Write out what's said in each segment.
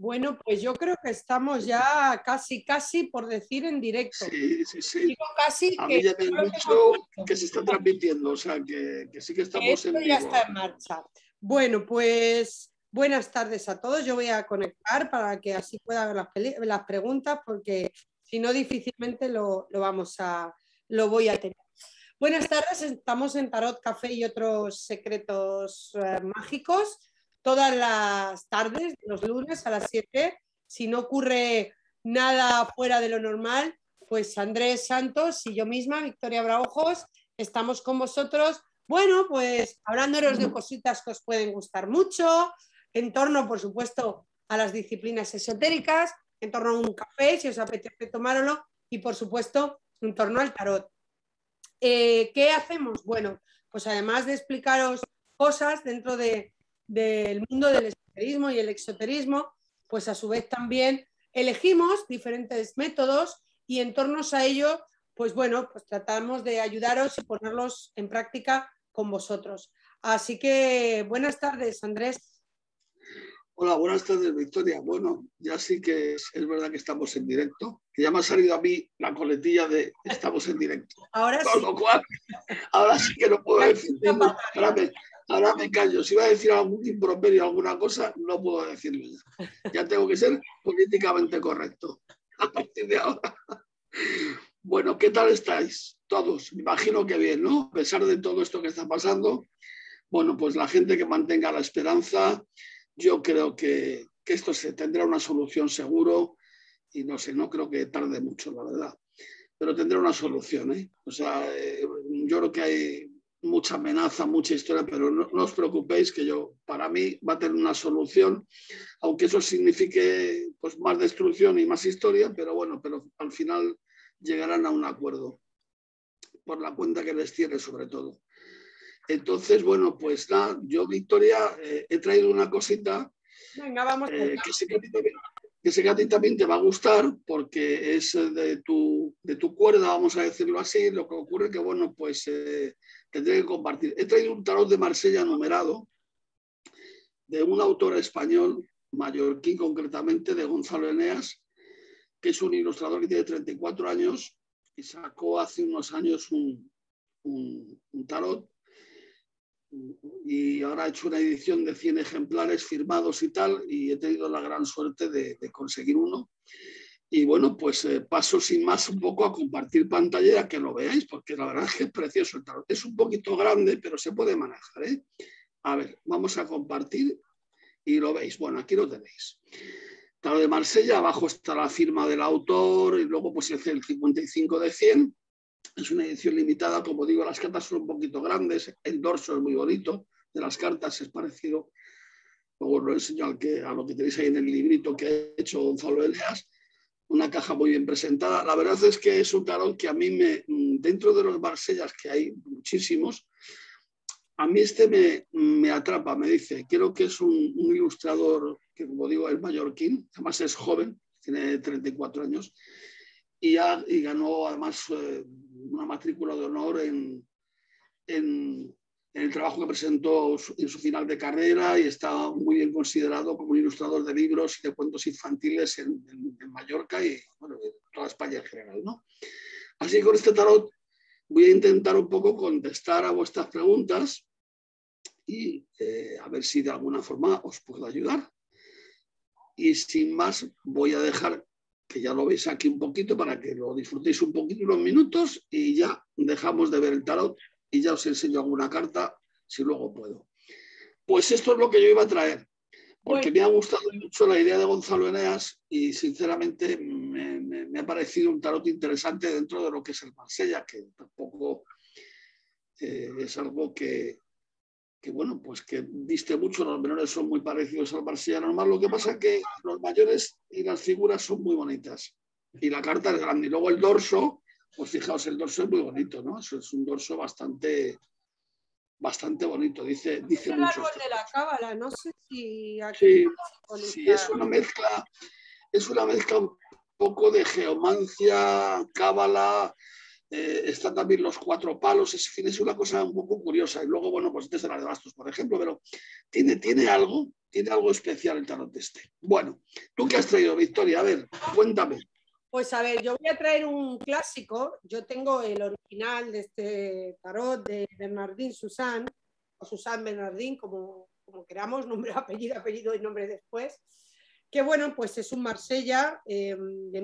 Bueno, pues yo creo que estamos ya casi por decir en directo. Sí. Digo casi A que mí ya me han dicho que se está transmitiendo, o sea, que sí que estamos en esto ya vivo. está en marcha. Bueno, pues buenas tardes a todos. Yo voy a conectar para que así pueda ver las preguntas, porque si no difícilmente lo voy a tener. Buenas tardes, estamos en Tarot Café y otros secretos mágicos todas las tardes, los lunes a las 7. Si no ocurre nada fuera de lo normal, pues Andrés Santos y yo misma, Victoria Braujos, estamos con vosotros. Bueno, pues hablándonos de cositas que os pueden gustar mucho, en torno, por supuesto, a las disciplinas esotéricas, en torno a un café, si os apetece tomároslo, y por supuesto, en torno al tarot. ¿Qué hacemos? Bueno, pues además de explicaros cosas dentro del mundo del esoterismo y el exoterismo, pues a su vez también elegimos diferentes métodos y en torno a ello, pues bueno, pues tratamos de ayudaros y ponerlos en práctica con vosotros. Así que buenas tardes, Andrés. Hola, buenas tardes, Victoria. Bueno, ya sí que es verdad que estamos en directo, que ya me ha salido a mí la coletilla de estamos en directo. Ahora Con sí. lo cual, ahora sí que no puedo decir. Ahora me callo. Si voy a decir algún improperio, alguna cosa, no puedo decirlo ya. Ya tengo que ser políticamente correcto a partir de ahora. Bueno, ¿qué tal estáis todos? Me imagino que bien, ¿no? A pesar de todo esto que está pasando, bueno, pues la gente que mantenga la esperanza, yo creo que esto se tendrá una solución seguro y no sé, no creo que tarde mucho, la verdad, pero tendrá una solución, ¿eh? O sea, yo creo que hay mucha amenaza, mucha historia, pero no os preocupéis que para mí va a tener una solución, aunque eso signifique pues más destrucción y más historia, pero bueno, pero al final llegarán a un acuerdo por la cuenta que les cierre sobre todo. Entonces, bueno, pues nada, yo, Victoria, he traído una cosita. Venga, vamos allá. Que sé que a ti también te va a gustar porque es de tu cuerda, vamos a decirlo así. Lo que ocurre que, bueno, pues tendré que compartir. He traído un tarot de Marsella numerado de un autor español, mallorquín concretamente, de Gonzalo Eneas, que es un ilustrador que tiene 34 años y sacó hace unos años un tarot y ahora he hecho una edición de 100 ejemplares firmados y tal, y he tenido la gran suerte de conseguir uno. Y bueno, pues paso sin más un poco a compartir pantalla, que lo veáis, porque la verdad es que es precioso el tarot. Es un poquito grande, pero se puede manejar, ¿eh? A ver, vamos a compartir y lo veis. Bueno, aquí lo tenéis. Tarot de Marsella, abajo está la firma del autor y luego pues el 55 de 100. Es una edición limitada, como digo, las cartas son un poquito grandes, el dorso es muy bonito, de las cartas es parecido, luego os lo enseño a lo que tenéis ahí en el librito que ha hecho Gonzalo Eneas, una caja muy bien presentada. La verdad es que es un tarot que a mí dentro de los Marsellas, que hay muchísimos, a mí me atrapa, me dice, creo que es un ilustrador que, como digo, es mallorquín, además es joven, tiene 34 años, y ganó además una matrícula de honor en el trabajo que presentó en su final de carrera y está muy bien considerado como un ilustrador de libros y de cuentos infantiles en Mallorca y bueno, en toda España en general, ¿no? Así que con este tarot voy a intentar un poco contestar a vuestras preguntas y a ver si de alguna forma os puedo ayudar. Y sin más voy a dejar que ya lo veis aquí un poquito para que lo disfrutéis un poquito, unos minutos y ya dejamos de ver el tarot y ya os enseño alguna carta si luego puedo. Pues esto es lo que yo iba a traer, porque me ha gustado mucho la idea de Gonzalo Eneas y sinceramente me ha parecido un tarot interesante dentro de lo que es el Marsella, que tampoco es algo que bueno, pues que diste mucho, los menores son muy parecidos al Marsella normal, lo que pasa es que los mayores y las figuras son muy bonitas y la carta es grande. Y luego el dorso, pues fijaos, el dorso es muy bonito, ¿no? Eso es un dorso bastante bonito, dice Es el mucho. árbol de la cábala, no sé si aquí sí, es una mezcla un poco de geomancia, cábala, están también los 4 palos, es una cosa un poco curiosa. Y luego, bueno, pues este es la de bastos, por ejemplo, pero tiene algo especial el tarot este. Bueno, ¿tú qué has traído, Victoria? A ver, cuéntame. Pues a ver, yo voy a traer un clásico. Yo tengo el original de este tarot de Bernardín Susanne, o Susanne Bernardín, como queramos, nombre, apellido y nombre después. Que bueno, pues es un Marsella de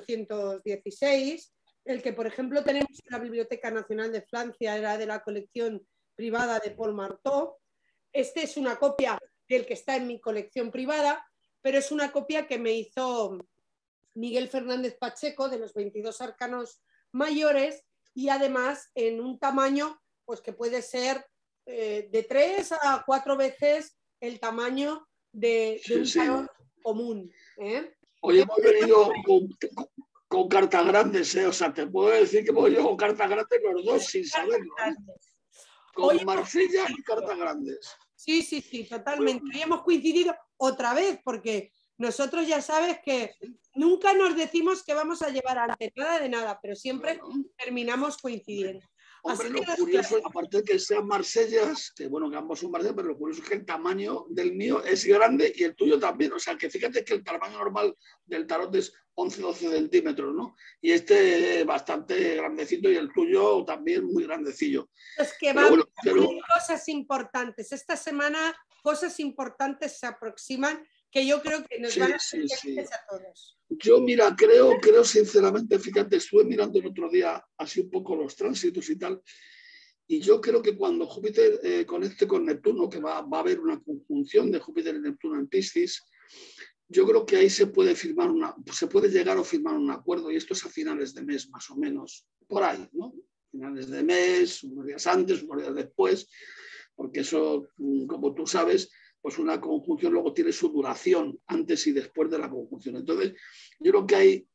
1816. El que, por ejemplo, tenemos en la Biblioteca Nacional de Francia era de la colección privada de Paul Marteau. Este es una copia del que está en mi colección privada, pero es una copia que me hizo Miguel Fernández Pacheco, de los 22 arcanos mayores, y además en un tamaño pues que puede ser de 3 a 4 veces el tamaño de un tarot común. Hoy hemos venido con cartas grandes, o sea, te puedo decir que hemos venido con cartas grandes los dos sin saberlo. Con Marsella y cartas grandes. Sí, totalmente. Hoy hemos coincidido otra vez, porque nosotros ya sabes que nunca nos decimos que vamos a llevar ante nada de nada, pero siempre terminamos coincidiendo. Hombre, lo curioso, aparte de que sean Marsellas, que bueno, que ambos son Marsellas, pero lo curioso es que el tamaño del mío es grande y el tuyo también. O sea, que fíjate que el tamaño normal del tarot es 11-12 centímetros, ¿no? Y este bastante grandecito y el tuyo también muy grandecillo. Es que vamos a decir cosas importantes. Esta semana cosas importantes se aproximan que yo creo que nos van a hacer felices a todos. Yo, mira, creo sinceramente, fíjate, estuve mirando el otro día así un poco los tránsitos y tal, y yo creo que cuando Júpiter conecte con Neptuno, que va a haber una conjunción de Júpiter y Neptuno en Piscis, yo creo que ahí se puede llegar a firmar un acuerdo, y esto es a finales de mes, más o menos, por ahí, ¿no? Finales de mes, unos días antes, unos días después, porque eso, como tú sabes, pues una conjunción luego tiene su duración antes y después de la conjunción. Entonces, yo creo que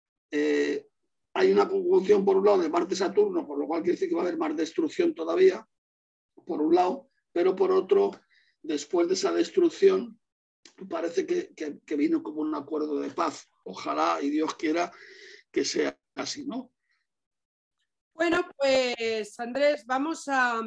hay una conjunción por un lado de Marte-Saturno, por lo cual quiere decir que va a haber más destrucción todavía, por un lado, pero por otro, después de esa destrucción, parece que vino como un acuerdo de paz. Ojalá y Dios quiera que sea así, ¿no? Bueno, pues Andrés, vamos a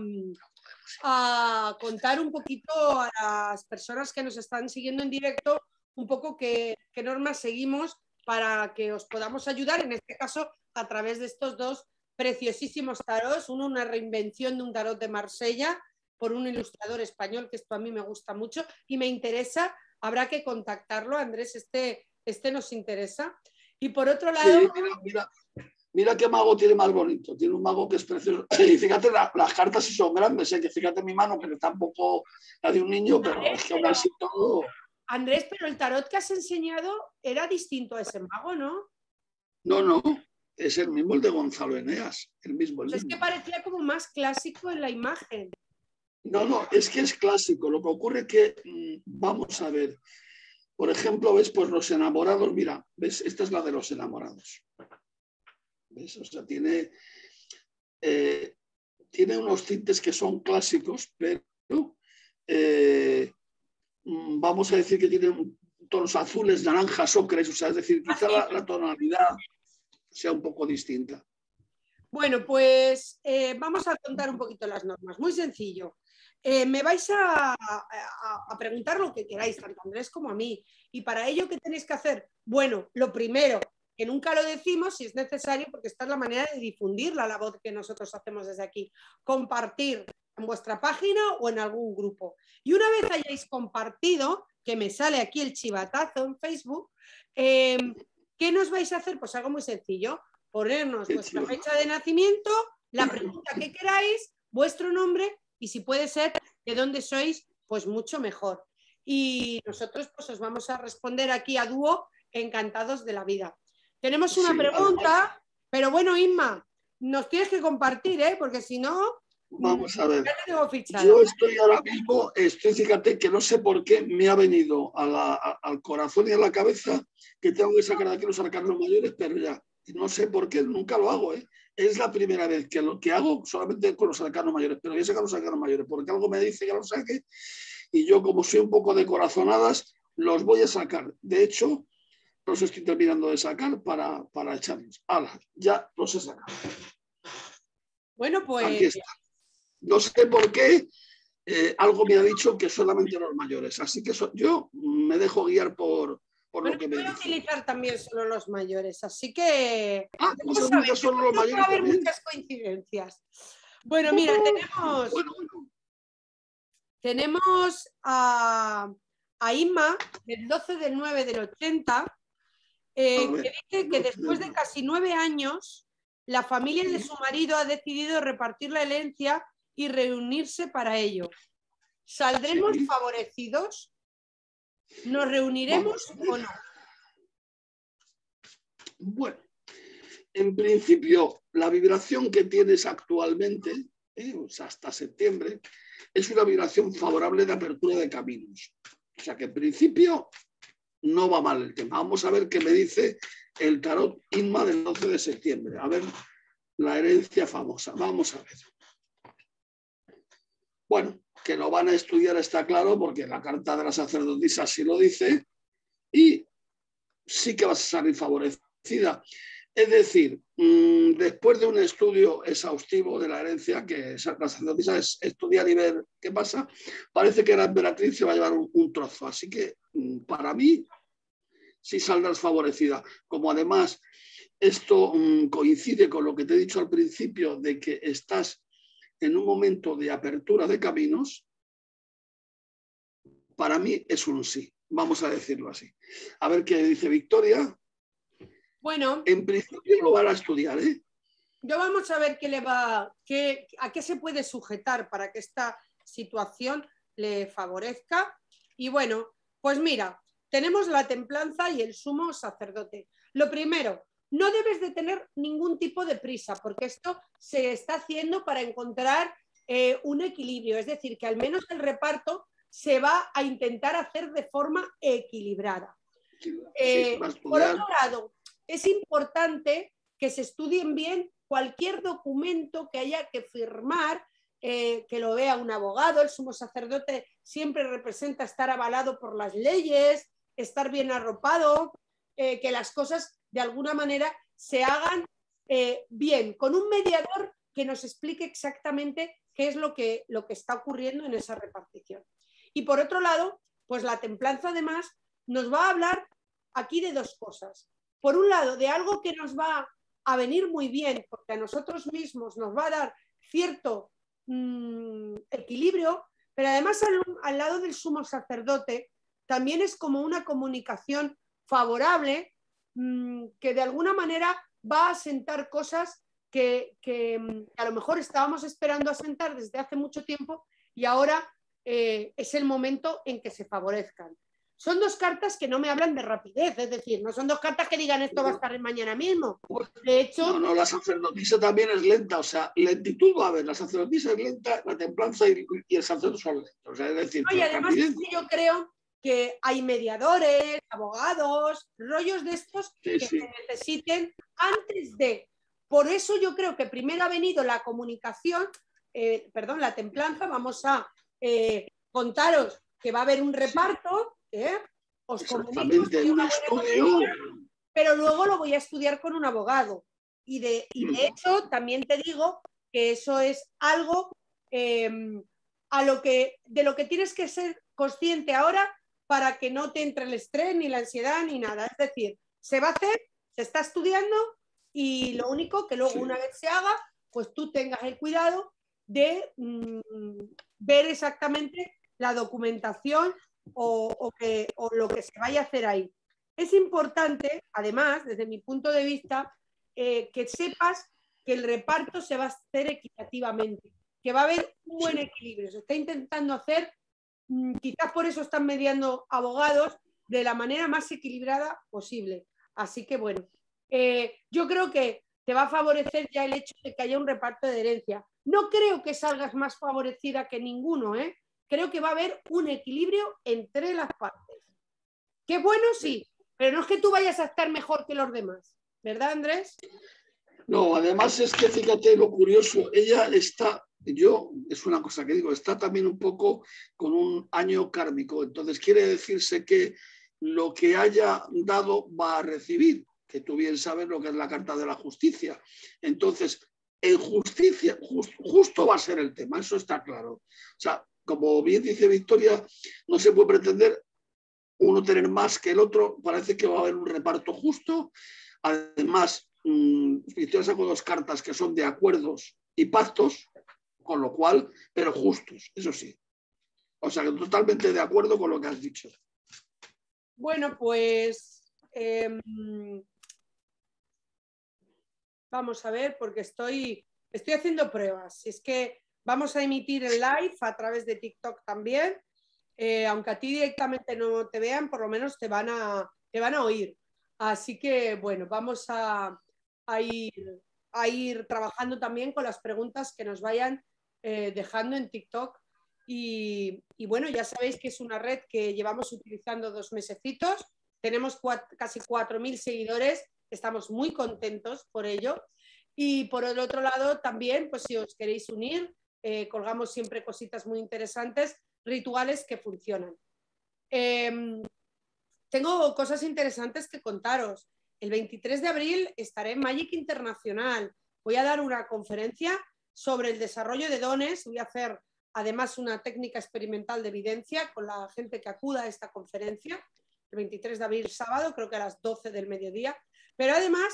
contar un poquito a las personas que nos están siguiendo en directo un poco qué normas seguimos para que os podamos ayudar, en este caso a través de estos dos preciosísimos tarots, uno una reinvención de un tarot de Marsella por un ilustrador español, que esto a mí me gusta mucho y me interesa, habrá que contactarlo, Andrés, este nos interesa. Y por otro lado... Sí, mira qué mago tiene más bonito. Tiene un mago que es precioso. Y fíjate, las cartas sí son grandes, que fíjate mi mano, que está un poco la de un niño, pero es que aún así todo... Andrés, pero el tarot que has enseñado era distinto a ese mago, ¿no? No, es el mismo, el de Gonzalo Eneas. El mismo. Es que parecía como más clásico en la imagen. No, es que es clásico. Lo que ocurre es que, vamos a ver, por ejemplo, ves, pues los enamorados, mira, ves, esta es la de los enamorados. ¿Ves? O sea, tiene unos tintes que son clásicos, pero vamos a decir que tiene tonos azules, naranjas, ocres, o sea, es decir, quizá la tonalidad sea un poco distinta. Bueno, pues vamos a contar un poquito las normas. Muy sencillo. Me vais a preguntar lo que queráis, tanto a Andrés como a mí. Y para ello, ¿qué tenéis que hacer? Bueno, lo primero, que nunca lo decimos si es necesario, porque esta es la manera de difundir la labor que nosotros hacemos desde aquí. Compartir en vuestra página o en algún grupo. Y una vez hayáis compartido, que me sale aquí el chivatazo en Facebook, ¿qué nos vais a hacer? Pues algo muy sencillo. Ponernos vuestra fecha de nacimiento, la pregunta que queráis, vuestro nombre y si puede ser de dónde sois, pues mucho mejor. Y nosotros pues os vamos a responder aquí a dúo, encantados de la vida. Tenemos una pregunta, pero bueno, Inma, nos tienes que compartir, porque si no... Vamos a ver. Ya te tengo fichado. Yo estoy ahora mismo, fíjate que no sé por qué me ha venido al corazón y a la cabeza que tengo que sacar de aquí los arcanos mayores, pero ya. No sé por qué, nunca lo hago, Es la primera vez que lo que hago solamente con los arcanos mayores, pero voy a sacar los arcanos mayores porque algo me dice que los saque y yo, como soy un poco de corazonadas, los voy a sacar. De hecho, los estoy terminando de sacar para echarlos. ¡Hala! Ya los he sacado. Bueno, Aquí pues está. No sé por qué, algo me ha dicho que solamente los mayores. Así que yo me dejo guiar por bueno, lo que me voy a dice. utilizar también solo los mayores, así que Ah, ¿vas a vamos a ver, utilizar yo solo los creo que va a mayores haber también? muchas coincidencias. Bueno, mira, Bueno. tenemos a Inma, del 12 del 9 del 80, A que ver, dice que después de casi 9 años, la familia de sí. su marido ha decidido repartir la herencia y reunirse para ello. ¿Saldremos Sí. favorecidos? ¿Nos reuniremos Vamos a o ver. no? Bueno, en principio, la vibración que tienes actualmente, o sea, hasta septiembre, es una vibración favorable de apertura de caminos. O sea que en principio no va mal el tema. Vamos a ver qué me dice el tarot Inma del 12 de septiembre. A ver, la herencia famosa. Vamos a ver. Bueno, que lo van a estudiar está claro porque la carta de la sacerdotisa sí lo dice y sí que vas a salir favorecida. Es decir, después de un estudio exhaustivo de la herencia, que la sacerdotisa es estudiar y ver qué pasa, parece que la emperatriz se va a llevar un trozo. Así que para mí sí saldrás favorecida. Como además esto coincide con lo que te he dicho al principio de que estás en un momento de apertura de caminos, para mí es un sí. Vamos a decirlo así. A ver qué dice Victoria. Bueno, En principio lo van a estudiar, ¿eh? yo vamos a ver a qué se puede sujetar para que esta situación le favorezca. Y bueno, pues mira, tenemos la templanza y el sumo sacerdote. Lo primero, no debes de tener ningún tipo de prisa, porque esto se está haciendo para encontrar un equilibrio, es decir, que al menos el reparto se va a intentar hacer de forma equilibrada. Sí, va a Por estudiar. otro lado, es importante que se estudien bien cualquier documento que haya que firmar, que lo vea un abogado. El sumo sacerdote siempre representa estar avalado por las leyes, estar bien arropado, que las cosas de alguna manera se hagan bien, con un mediador que nos explique exactamente qué es lo que está ocurriendo en esa repartición. Y por otro lado, pues la templanza además nos va a hablar aquí de dos cosas. Por un lado, de algo que nos va a venir muy bien, porque a nosotros mismos nos va a dar cierto equilibrio, pero además al lado del sumo sacerdote también es como una comunicación favorable que de alguna manera va a asentar cosas que a lo mejor estábamos esperando asentar desde hace mucho tiempo y ahora es el momento en que se favorezcan. Son dos cartas que no me hablan de rapidez, es decir, no son dos cartas que digan esto va a estar mañana mismo. De hecho, No, la sacerdotisa también es lenta, o sea, lentitud va a haber, la sacerdotisa es lenta, la templanza y el sacerdote son lentos, o sea, es decir, y pero además rapidez. es que yo creo que hay mediadores, abogados, rollos de estos Sí, que sí. se necesiten antes de. Por eso yo creo que primero ha venido la comunicación, perdón, la templanza. Vamos a contaros que va a haber un reparto, os comunico Exactamente, si hay un una buena estudio. noticia, pero luego lo voy a estudiar con un abogado. Y de hecho, también te digo que eso es algo de lo que tienes que ser consciente ahora para que no te entre el estrés, ni la ansiedad, ni nada. Es decir, se va a hacer, se está estudiando y lo único que luego una vez se haga, pues tú tengas el cuidado de ver exactamente la documentación o lo que se vaya a hacer ahí. Es importante, además, desde mi punto de vista, que sepas que el reparto se va a hacer equitativamente, que va a haber un buen equilibrio. Se está intentando hacer, quizás por eso están mediando abogados, de la manera más equilibrada posible. Así que bueno, yo creo que te va a favorecer ya el hecho de que haya un reparto de herencia. No creo que salgas más favorecida que ninguno, ¿eh? Creo que va a haber un equilibrio entre las partes. Qué bueno, sí, pero no es que tú vayas a estar mejor que los demás, ¿verdad, Andrés? No, además es que fíjate lo curioso, ella está, es una cosa que digo, está también un poco con un año kármico, entonces quiere decirse que lo que haya dado va a recibir, que tú bien sabes lo que es la carta de la justicia. Entonces, en justicia, justo va a ser el tema, eso está claro. O sea, como bien dice Victoria, no se puede pretender uno tener más que el otro, parece que va a haber un reparto justo. Además, Victoria sacó 2 cartas que son de acuerdos y pactos, con lo cual, pero justos, eso sí. O sea, que totalmente de acuerdo con lo que has dicho. Bueno, pues vamos a ver, porque estoy haciendo pruebas. Es que vamos a emitir el live a través de TikTok también. Aunque a ti directamente no te vean, por lo menos te van a oír. Así que, bueno, vamos a ir trabajando también con las preguntas que nos vayan dejando en TikTok. Y bueno, ya sabéis que es una red que llevamos utilizando 2 mesecitos. Tenemos casi 4.000 seguidores. Estamos muy contentos por ello. Y por el otro lado, también, pues si os queréis unir, colgamos siempre cositas muy interesantes, rituales que funcionan. Tengo cosas interesantes que contaros. El 23 de abril estaré en Magic Internacional. Voy a dar una conferencia sobre el desarrollo de dones. Voy a hacer además una técnica experimental de evidencia con la gente que acuda a esta conferencia. El 23 de abril, sábado, creo que a las 12 del mediodía. Pero además,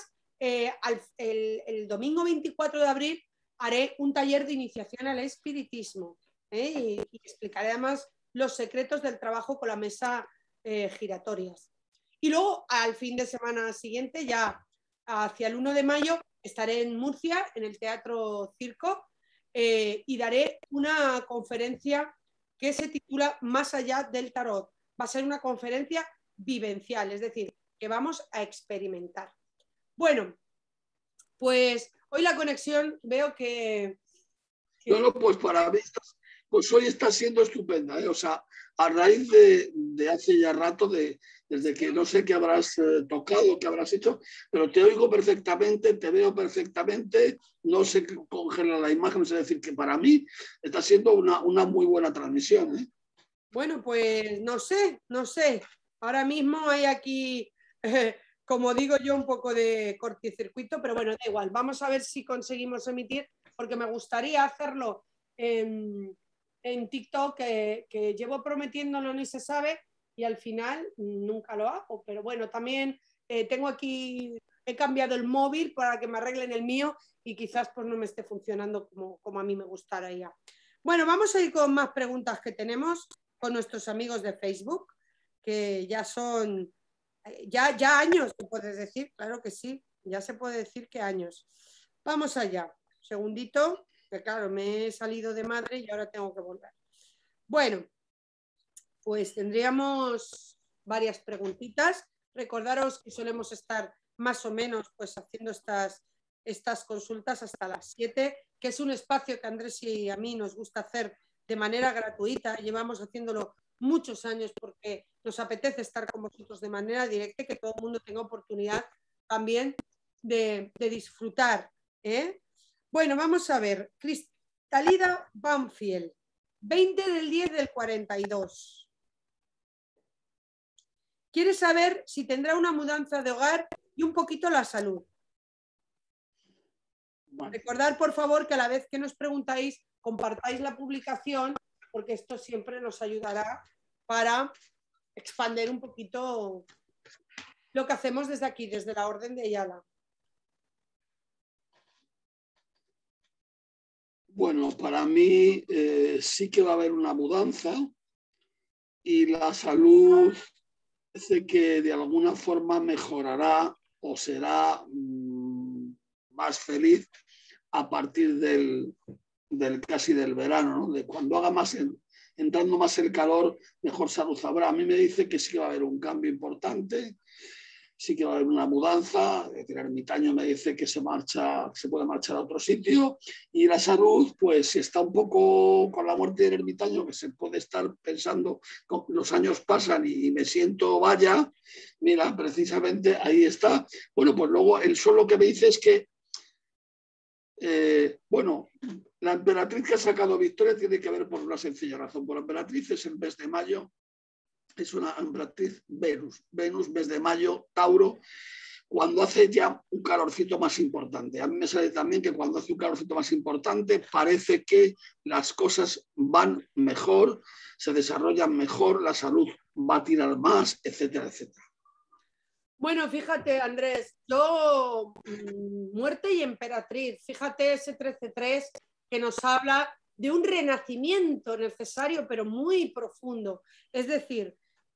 el domingo 24 de abril haré un taller de iniciación al espiritismo. Y explicaré además los secretos del trabajo con la mesa giratorias. Y luego, al fin de semana siguiente, ya hacia el 1 de mayo, estaré en Murcia, en el Teatro Circo, y daré una conferencia que se titula Más allá del tarot. Va a ser una conferencia vivencial, es decir, que vamos a experimentar. Bueno, pues hoy la conexión veo que... No, pues para mí pues hoy está siendo estupenda, ¿eh? O sea, a raíz de hace ya rato, desde que no sé qué habrás tocado, qué habrás hecho, pero te oigo perfectamente, te veo perfectamente, no se congela la imagen, es decir, que para mí está siendo una muy buena transmisión, ¿eh? Bueno, pues no sé. Ahora mismo hay aquí, como digo yo, un poco de cortocircuito, pero bueno, da igual. Vamos a ver si conseguimos emitir, porque me gustaría hacerlo en TikTok, que llevo prometiéndolo ni se sabe, y al final nunca lo hago. Pero bueno, también tengo aquí, he cambiado el móvil para que me arreglen el mío y quizás pues no me esté funcionando como a mí me gustaría. Bueno, vamos a ir con más preguntas que tenemos con nuestros amigos de Facebook, que ya son ya años, ¿te puedes decir? Claro que sí, ya se puede decir que años. Vamos allá, segundito, que claro, me he salido de madre y ahora tengo que volver. Bueno, pues tendríamos varias preguntitas. Recordaros que solemos estar más o menos pues haciendo estas consultas hasta las 7, que es un espacio que a Andrés y a mí nos gusta hacer de manera gratuita. Llevamos haciéndolo muchos años porque nos apetece estar con vosotros de manera directa y que todo el mundo tenga oportunidad también de disfrutar. Bueno, vamos a ver. Cristalida Banfield, 20 del 10 del 42. Quiere saber si tendrá una mudanza de hogar y un poquito la salud. Bueno. Recordad, por favor, que a la vez que nos preguntáis, compartáis la publicación, porque esto siempre nos ayudará para expandir un poquito lo que hacemos desde aquí, desde la Orden de Ayala. Bueno, para mí sí que va a haber una mudanza y la salud parece que de alguna forma mejorará o será más feliz a partir del casi del verano, ¿no? De cuando haga más, entrando más el calor, mejor salud habrá. A mí me dice que sí que va a haber un cambio importante, sí que va a haber una mudanza. El ermitaño me dice que se puede marchar a otro sitio, y la salud, pues si está un poco con la muerte del ermitaño, que se puede estar pensando, los años pasan y me siento vaya, mira, precisamente ahí está. Bueno, pues luego el solo que me dice es que bueno, la emperatriz que ha sacado victoria tiene que ver por una sencilla razón. Por la emperatriz es el mes de mayo, es una emperatriz Venus, mes de mayo, Tauro. cuando hace ya un calorcito más importante. A mí me sale también que cuando hace un calorcito más importante parece que las cosas van mejor, se desarrollan mejor, la salud va a tirar más, etcétera, etcétera. Bueno, fíjate, Andrés, yo, muerte y emperatriz, fíjate ese 13-3 que nos habla de un renacimiento necesario, pero muy profundo. Es decir,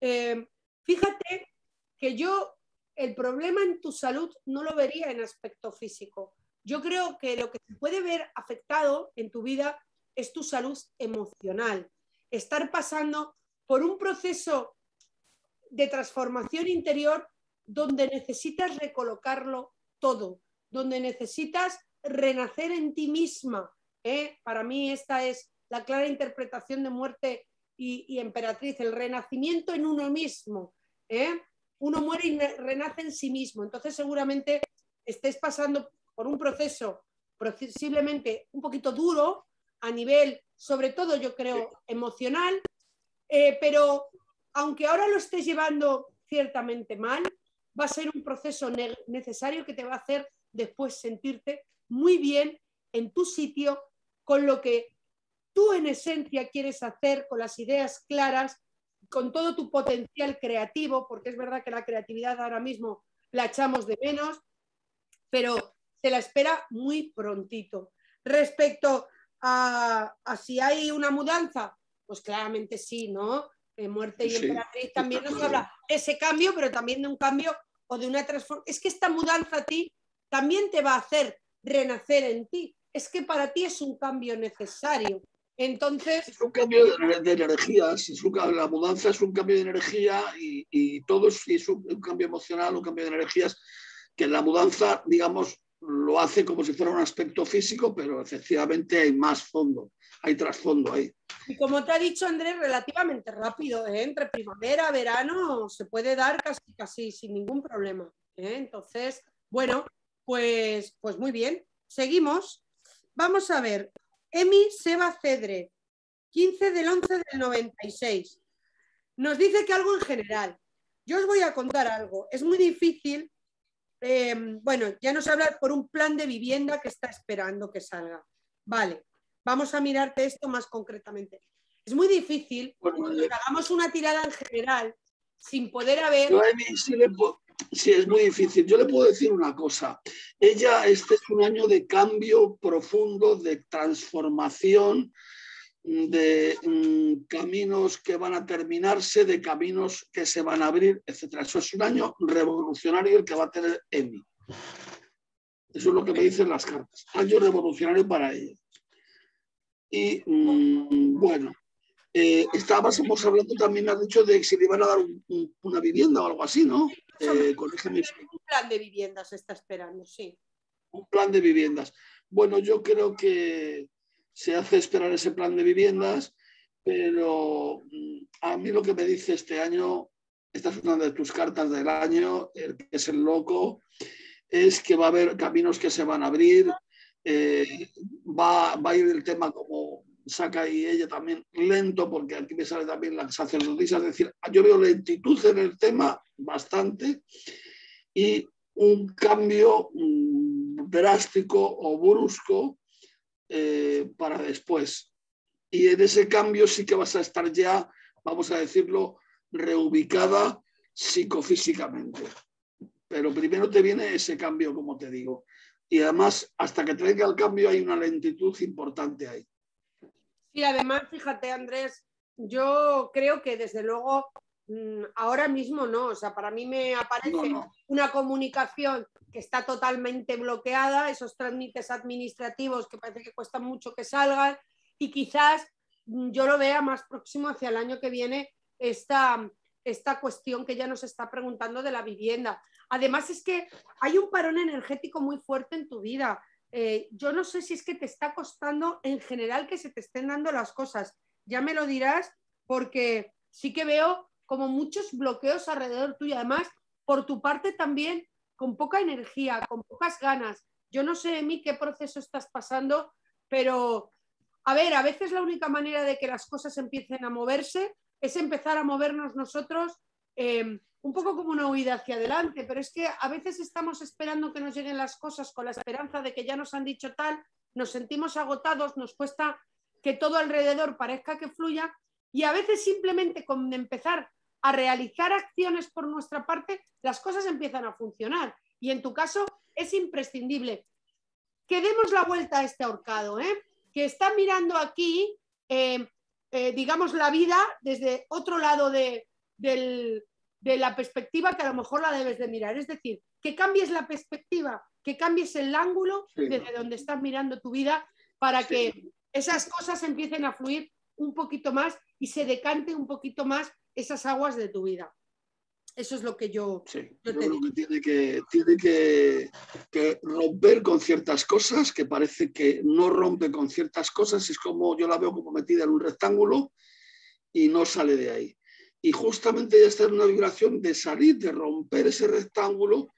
fíjate que yo el problema en tu salud no lo vería en aspecto físico. Yo creo que lo que se puede ver afectado en tu vida es tu salud emocional. Estar pasando por un proceso de transformación interior donde necesitas recolocarlo todo, donde necesitas renacer en ti misma. Para mí esta es la clara interpretación de muerte y emperatriz, el renacimiento en uno mismo. Uno muere y renace en sí mismo. Entonces seguramente estés pasando por un proceso posiblemente un poquito duro a nivel, sobre todo yo creo, emocional, pero aunque ahora lo estés llevando ciertamente mal, va a ser un proceso necesario que te va a hacer después sentirte muy bien en tu sitio, con lo que tú en esencia quieres hacer, con las ideas claras, con todo tu potencial creativo, porque es verdad que la creatividad ahora mismo la echamos de menos, pero se la espera muy prontito. Respecto a si hay una mudanza, pues claramente sí, ¿no? Muerte y emperatriz también nos habla de ese cambio, pero también de un cambio o de una transformación. Es que esta mudanza a ti también te va a hacer renacer en ti. Es que para ti es un cambio necesario. Entonces... Es un cambio de energías, la mudanza es un cambio de energía y todo es un cambio emocional, un cambio de energías, que la mudanza, digamos, lo hace como si fuera un aspecto físico, pero efectivamente hay más fondo, hay trasfondo ahí. Y como te ha dicho Andrés, relativamente rápido, entre primavera, verano, se puede dar casi sin ningún problema. Entonces, bueno, pues muy bien. Seguimos. Vamos a ver. Emi Seba Cedre, 15/11/96. Nos dice que algo en general. Yo os voy a contar algo. Es muy difícil. Bueno, ya nos habla por un plan de vivienda que está esperando que salga. Vale. Vamos a mirarte esto más concretamente. Es muy difícil que hagamos una tirada en general sin poder haber... Yo a Emi sí, es muy difícil. Yo le puedo decir una cosa. Este es un año de cambio profundo, de transformación, de caminos que van a terminarse, de caminos que se van a abrir, etc. Eso es un año revolucionario el que va a tener Emi. Eso es lo que me dicen las cartas. Año revolucionario para ella. Y bueno, estábamos hablando también, me has dicho, de si le iban a dar una vivienda o algo así, ¿no? Un plan de viviendas se está esperando, sí. Un plan de viviendas. Bueno, yo creo que se hace esperar ese plan de viviendas, pero a mí lo que me dice este año, esta es una de tus cartas del año, el que es el loco, es que va a haber caminos que se van a abrir, va a ir el tema como saca y ella también lento, porque aquí me sale también la sacerdotisa, es decir, yo veo lentitud en el tema bastante y un cambio drástico o brusco para después. Y en ese cambio sí que vas a estar ya, vamos a decirlo, reubicada psicofísicamente. Pero primero te viene ese cambio, como te digo. Y además, hasta que te venga el cambio, hay una lentitud importante ahí. Sí, además, fíjate, Andrés, yo creo que desde luego ahora mismo no. O sea, para mí me aparece una comunicación que está totalmente bloqueada, esos trámites administrativos que parece que cuestan mucho que salgan, y quizás yo lo vea más próximo hacia el año que viene esta cuestión que ya nos está preguntando de la vivienda. Además es que hay un parón energético muy fuerte en tu vida. Yo no sé si es que te está costando en general que se te estén dando las cosas. Ya me lo dirás, porque sí que veo como muchos bloqueos alrededor tuyo. Además, por tu parte también, con poca energía, con pocas ganas. Yo no sé de mí qué proceso estás pasando, pero a ver, a veces la única manera de que las cosas empiecen a moverse es empezar a movernos nosotros un poco como una huida hacia adelante, pero es que a veces estamos esperando que nos lleguen las cosas con la esperanza de que ya nos han dicho tal, nos sentimos agotados, nos cuesta que todo alrededor parezca que fluya, y a veces simplemente con empezar a realizar acciones por nuestra parte, las cosas empiezan a funcionar. Y en tu caso es imprescindible que demos la vuelta a este ahorcado, que está mirando aquí, digamos, la vida desde otro lado de la perspectiva que a lo mejor la debes de mirar. Es decir, que cambies la perspectiva, que cambies el ángulo desde donde estás mirando tu vida para que esas cosas empiecen a fluir un poquito más y se decante un poquito más esas aguas de tu vida. Eso es lo que yo te digo. Que tiene que romper con ciertas cosas, que parece que no rompe con ciertas cosas, es como yo la veo como metida en un rectángulo y no sale de ahí. Y justamente ya está en una vibración de salir, de romper ese rectángulo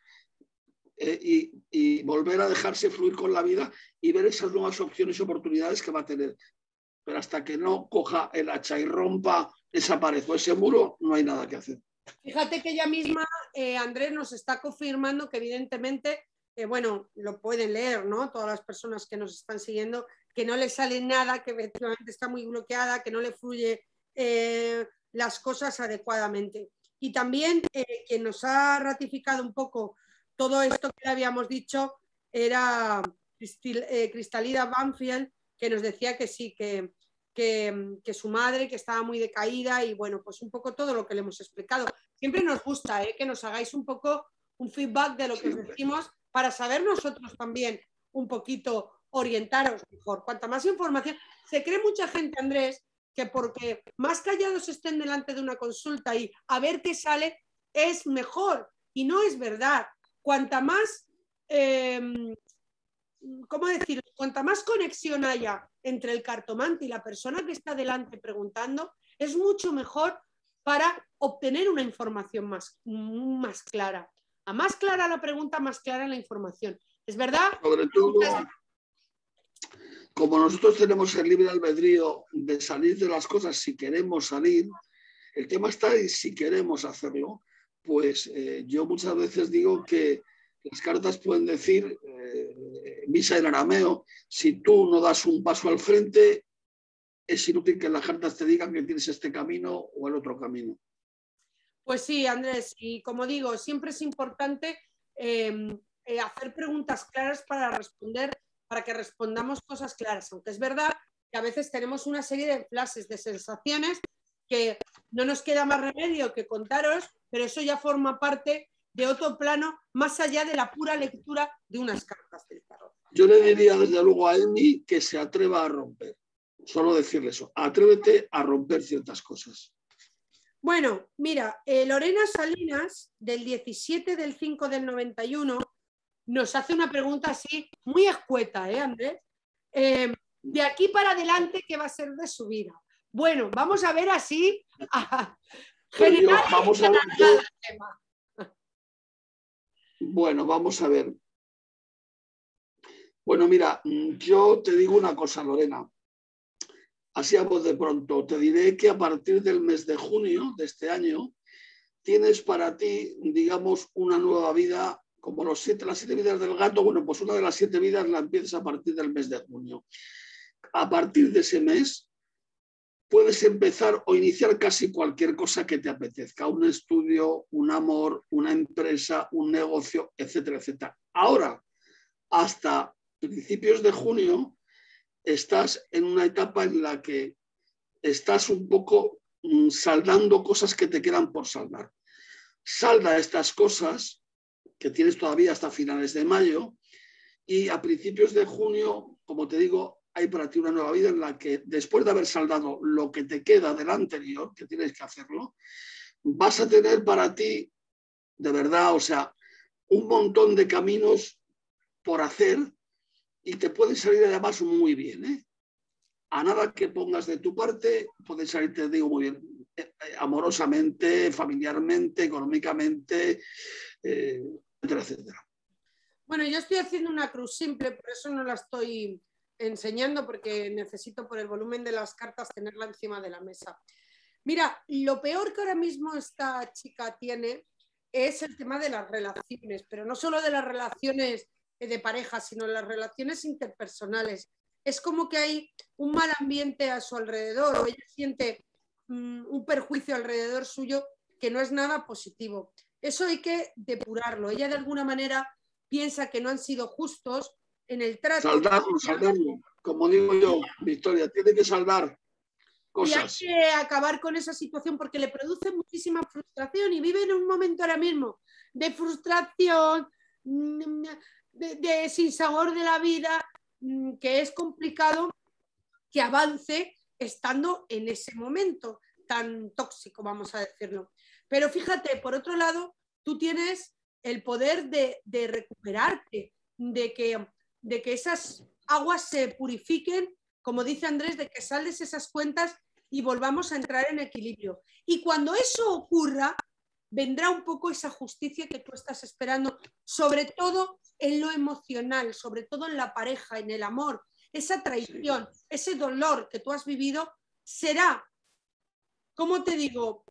y volver a dejarse fluir con la vida y ver esas nuevas opciones y oportunidades que va a tener. Pero hasta que no coja el hacha y rompa esa pared o ese muro, no hay nada que hacer. Fíjate que ella misma, Andrés, nos está confirmando que evidentemente, bueno, lo pueden leer, ¿no? Todas las personas que nos están siguiendo, que no le sale nada, que efectivamente está muy bloqueada, que no le fluye las cosas adecuadamente. Y también quien nos ha ratificado un poco todo esto que le habíamos dicho era Cristalida Banfield, que nos decía que sí, que su madre, que estaba muy decaída y bueno, pues un poco todo lo que le hemos explicado. Siempre nos gusta que nos hagáis un poco un feedback de lo que os decimos para saber nosotros también un poquito orientaros mejor. Cuanta más información, se cree mucha gente, Andrés, que porque más callados estén delante de una consulta y a ver qué sale, es mejor. Y no es verdad. Cuanta más, ¿cómo decirlo? Cuanta más conexión haya entre el cartomante y la persona que está delante preguntando, es mucho mejor para obtener una información más clara. A más clara la pregunta, más clara la información. ¿Es verdad? Sobre todo, como nosotros tenemos el libre albedrío de salir de las cosas si queremos salir, el tema está en si queremos hacerlo. Pues yo muchas veces digo que las cartas pueden decir, misa en arameo, si tú no das un paso al frente, es inútil que las cartas te digan que tienes este camino o el otro camino. Pues sí, Andrés, y como digo, siempre es importante hacer preguntas claras para responder, para que respondamos cosas claras, aunque es verdad que a veces tenemos una serie de flashes, de sensaciones que no nos queda más remedio que contaros, pero eso ya forma parte de otro plano más allá de la pura lectura de unas cartas del tarot. Yo le diría desde luego a Emi que se atreva a romper. Solo decirle eso, atrévete a romper ciertas cosas. Bueno, mira, Lorena Salinas, del 17 del 5 del 91, nos hace una pregunta así muy escueta, Andrés? De aquí para adelante, ¿qué va a ser de su vida? Bueno, vamos a ver así. General, vamos a ver el tema. Bueno, vamos a ver. Bueno, mira, yo te digo una cosa, Lorena. Así a voz de pronto, te diré que a partir del mes de junio de este año tienes para ti, digamos, una nueva vida, como las 7 vidas del gato. Bueno, pues una de las 7 vidas la empiezas a partir del mes de junio. A partir de ese mes puedes empezar o iniciar casi cualquier cosa que te apetezca, un estudio, un amor, una empresa, un negocio, etcétera, etcétera. Ahora, hasta principios de junio, estás en una etapa en la que estás un poco saldando cosas que te quedan por saldar. Salda estas cosas que tienes todavía hasta finales de mayo y a principios de junio, como te digo, hay para ti una nueva vida en la que después de haber saldado lo que te queda del anterior, que tienes que hacerlo, vas a tener para ti, de verdad, o sea, un montón de caminos por hacer y te pueden salir además muy bien, ¿eh? A nada que pongas de tu parte, puede salir, te digo, muy bien, amorosamente, familiarmente, económicamente, etcétera, etcétera. Bueno, yo estoy haciendo una cruz simple, por eso no la estoy enseñando, porque necesito por el volumen de las cartas tenerla encima de la mesa. Mira, lo peor que ahora mismo esta chica tiene es el tema de las relaciones, pero no solo de las relaciones de pareja, sino las relaciones interpersonales. Es como que hay un mal ambiente a su alrededor, o ella siente un perjuicio alrededor suyo que no es nada positivo. Eso hay que depurarlo. Ella de alguna manera piensa que no han sido justos en el trato. Saldarlo. Como digo yo, Victoria, tiene que saldar cosas. Y hay que acabar con esa situación porque le produce muchísima frustración y vive en un momento ahora mismo de frustración, de sinsabor de la vida, que es complicado que avance estando en ese momento tan tóxico, vamos a decirlo. Pero fíjate, por otro lado, tú tienes el poder de recuperarte, de que esas aguas se purifiquen, como dice Andrés, de que saldes esas cuentas y volvamos a entrar en equilibrio. Y cuando eso ocurra, vendrá un poco esa justicia que tú estás esperando, sobre todo en lo emocional, sobre todo en la pareja, en el amor. Esa traición, sí, ese dolor que tú has vivido será, ¿cómo te digo?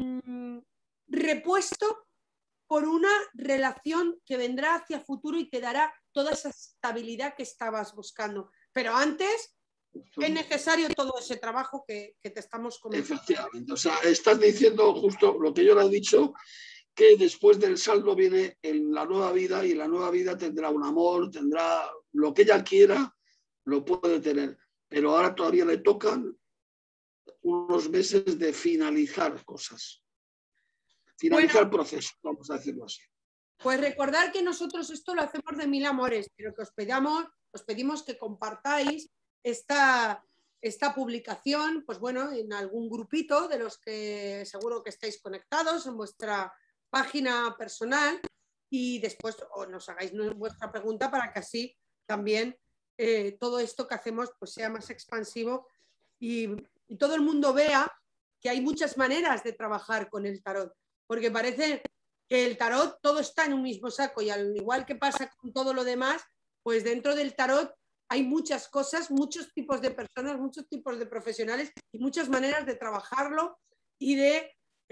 Repuesto por una relación que vendrá hacia futuro y te dará toda esa estabilidad que estabas buscando. Pero antes es necesario todo ese trabajo que te estamos comentando. Efectivamente, o sea, estás diciendo justo lo que yo le he dicho, que después del saldo viene la nueva vida y la nueva vida tendrá un amor, tendrá lo que ella quiera, lo puede tener, pero ahora todavía le tocan unos meses de finalizar cosas, finalizar procesos, vamos a decirlo así. Pues recordar que nosotros esto lo hacemos de mil amores, pero que os pedimos que compartáis esta publicación, pues bueno, en algún grupito de los que seguro que estáis conectados en vuestra página personal y después nos hagáis vuestra pregunta para que así también todo esto que hacemos pues sea más expansivo y todo el mundo vea que hay muchas maneras de trabajar con el tarot, porque parece que el tarot todo está en un mismo saco y al igual que pasa con todo lo demás, pues dentro del tarot hay muchas cosas, muchos tipos de personas, muchos tipos de profesionales y muchas maneras de trabajarlo y de,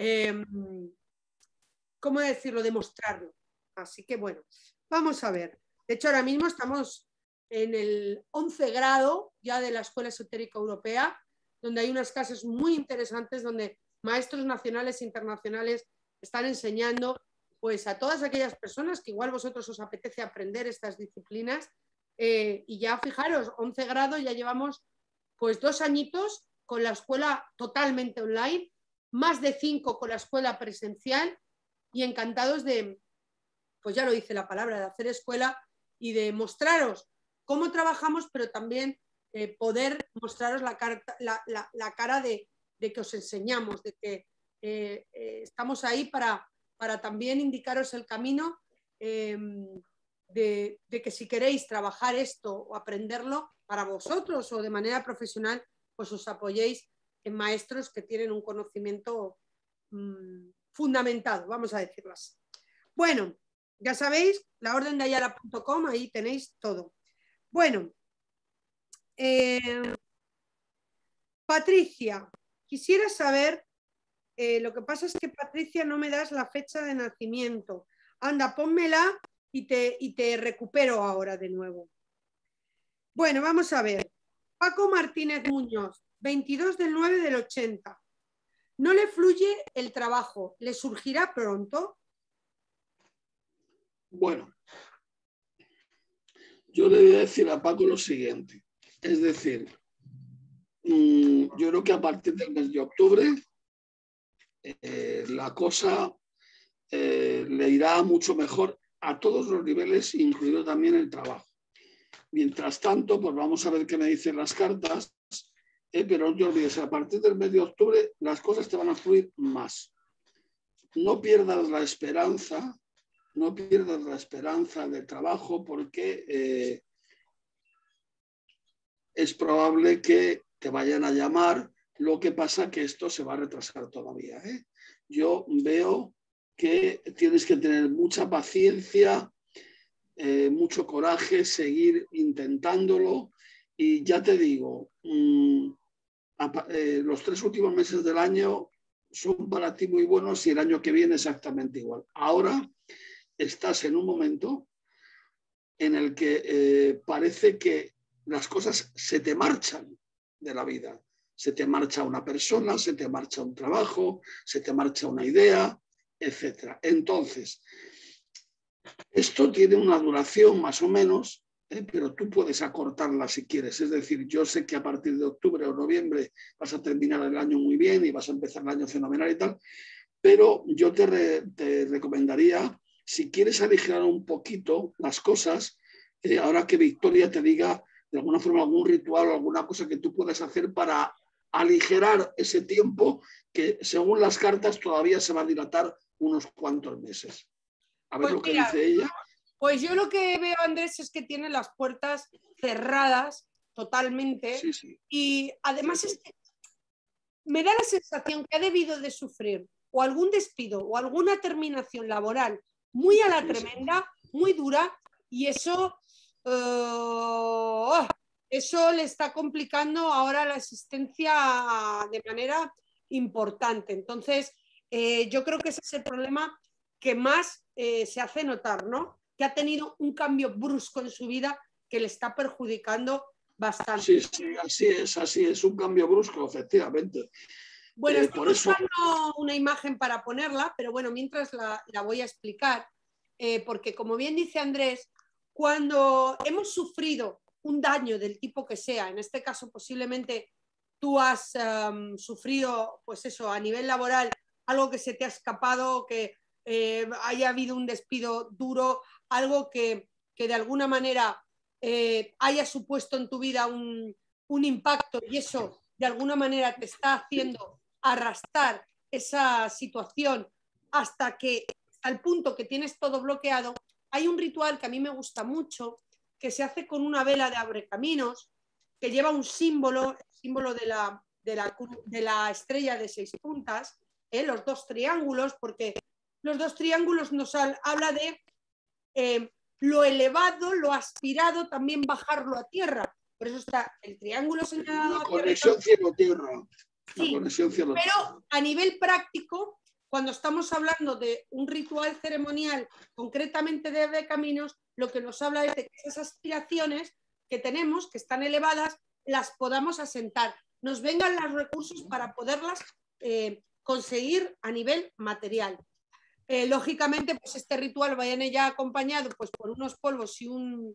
¿cómo decirlo?, de mostrarlo. Así que bueno, vamos a ver. De hecho, ahora mismo estamos en el 11 grado ya de la Escuela Esotérica Europea, donde hay unas clases muy interesantes donde maestros nacionales e internacionales están enseñando pues a todas aquellas personas que igual vosotros os apetece aprender estas disciplinas y ya fijaros, 11 grados ya llevamos pues 2 añitos con la escuela totalmente online, más de 5 con la escuela presencial y encantados de, pues ya lo dice la palabra, de hacer escuela y de mostraros cómo trabajamos, pero también poder mostraros la cara de que os enseñamos, de que estamos ahí para también indicaros el camino de que si queréis trabajar esto o aprenderlo para vosotros o de manera profesional, pues os apoyéis en maestros que tienen un conocimiento fundamentado, vamos a decirlo así. Bueno, ya sabéis, laordendeayala.com, ahí tenéis todo. Bueno, Patricia, quisiera saber, lo que pasa es que Patricia no me das la fecha de nacimiento. Anda, pónmela y te recupero ahora de nuevo. Bueno, vamos a ver. Paco Martínez Muñoz, 22/9/80. No le fluye el trabajo, ¿le surgirá pronto? Bueno, yo le voy a decir a Paco lo siguiente. Es decir, yo creo que a partir del mes de octubre la cosa le irá mucho mejor a todos los niveles, incluido también el trabajo. Mientras tanto, pues vamos a ver qué me dicen las cartas, pero no te olvides, a partir del mes de octubre las cosas te van a fluir más. No pierdas la esperanza, del trabajo porque es probable que te vayan a llamar, lo que pasa que esto se va a retrasar todavía. Yo veo que tienes que tener mucha paciencia, mucho coraje, seguir intentándolo y ya te digo, los 3 últimos meses del año son para ti muy buenos y el año que viene exactamente igual. Ahora estás en un momento en el que parece que las cosas se te marchan de la vida. Se te marcha una persona, se te marcha un trabajo, se te marcha una idea, etc. Entonces, esto tiene una duración más o menos, pero tú puedes acortarla si quieres. Es decir, yo sé que a partir de octubre o noviembre vas a terminar el año muy bien y vas a empezar el año fenomenal y tal, pero yo te recomendaría, si quieres aligerar un poquito las cosas, ahora que Victoria te diga de alguna forma algún ritual o alguna cosa que tú puedas hacer para aligerar ese tiempo que según las cartas todavía se va a dilatar unos cuantos meses. A ver Pues lo que mira, dice ella. pues yo lo que veo, Andrés, es que tiene las puertas cerradas totalmente. Sí, sí. Y además es que me da la sensación que ha debido de sufrir o algún despido o alguna terminación laboral muy a la tremenda, muy dura, y eso le está complicando ahora la existencia de manera importante. Entonces, yo creo que ese es el problema que más se hace notar, ¿no? Que ha tenido un cambio brusco en su vida que le está perjudicando bastante. Sí, sí, así es, un cambio brusco, efectivamente. Bueno, estoy por eso buscando una imagen para ponerla, pero bueno, mientras la voy a explicar, porque como bien dice Andrés, cuando hemos sufrido un daño del tipo que sea, en este caso posiblemente tú has sufrido, pues eso, a nivel laboral, algo que se te ha escapado, que haya habido un despido duro, algo que de alguna manera haya supuesto en tu vida un impacto y eso de alguna manera te está haciendo arrastrar esa situación hasta el punto que tienes todo bloqueado. Hay un ritual que a mí me gusta mucho, que se hace con una vela de abrecaminos, que lleva un símbolo, el símbolo de la estrella de 6 puntas, los 2 triángulos, porque los 2 triángulos nos habla de lo elevado, lo aspirado, también bajarlo a tierra. Por eso está el triángulo señalado. La conexión cielo-tierra. Sí, pero a nivel práctico, cuando estamos hablando de un ritual ceremonial, concretamente de abrecaminos, lo que nos habla es de que esas aspiraciones que tenemos, que están elevadas, las podamos asentar, nos vengan los recursos para poderlas conseguir a nivel material. Lógicamente, pues este ritual va ya acompañado pues, por unos polvos y un